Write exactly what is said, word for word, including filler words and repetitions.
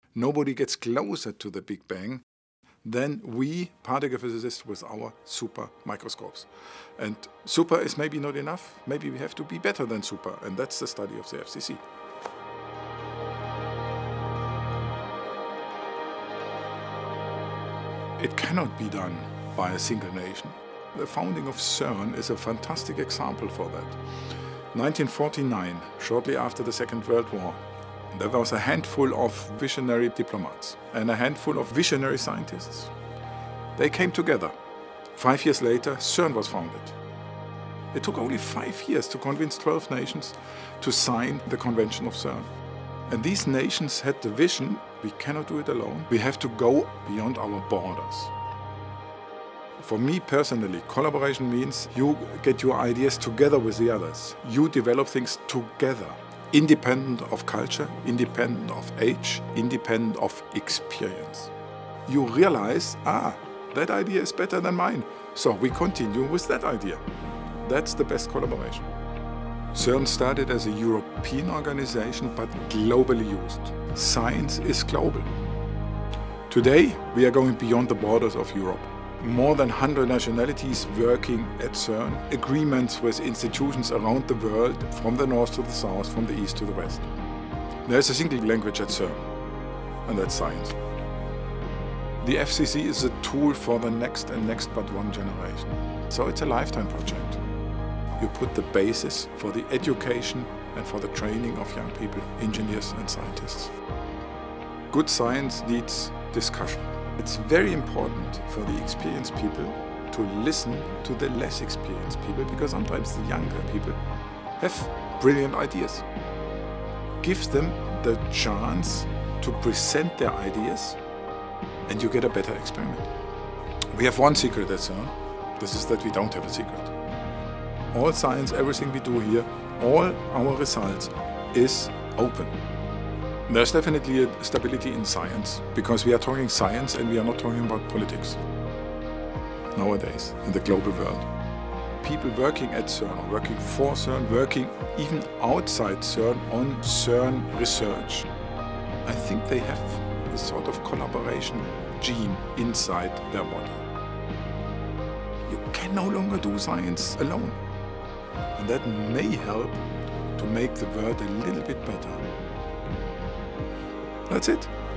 Nobody gets closer to the Big Bang than we, particle physicists, with our super microscopes. And super is maybe not enough. Maybe we have to be better than super, and that's the study of the F C C. It cannot be done by a single nation. The founding of CERN is a fantastic example for that. nineteen forty-nine, shortly after the Second World War, there was a handful of visionary diplomats and a handful of visionary scientists. They came together. Five years later, CERN was founded. It took only five years to convince twelve nations to sign the Convention of CERN. And these nations had the vision, we cannot do it alone. We have to go beyond our borders. For me personally, collaboration means you get your ideas together with the others. You develop things together, independent of culture, independent of age, independent of experience. You realize, ah, that idea is better than mine, so we continue with that idea. That's the best collaboration. CERN started as a European organization, but globally used. Science is global. Today, we are going beyond the borders of Europe. More than one hundred nationalities working at CERN, agreements with institutions around the world, from the north to the south, from the east to the west. There's a single language at CERN, and that's science. The F C C is a tool for the next and next but one generation. So it's a lifetime project. You put the basis for the education and for the training of young people, engineers and scientists. Good science needs discussion. It's very important for the experienced people to listen to the less experienced people, because sometimes the younger people have brilliant ideas. Give them the chance to present their ideas and you get a better experiment. We have one secret at CERN. This is that we don't have a secret. All science, everything we do here, all our results is open. There's definitely a stability in science, because we are talking science and we are not talking about politics nowadays in the global world. People working at CERN, or working for CERN, working even outside CERN on CERN research, I think they have a sort of collaboration gene inside their body. You can no longer do science alone. And that may help to make the world a little bit better. That's it.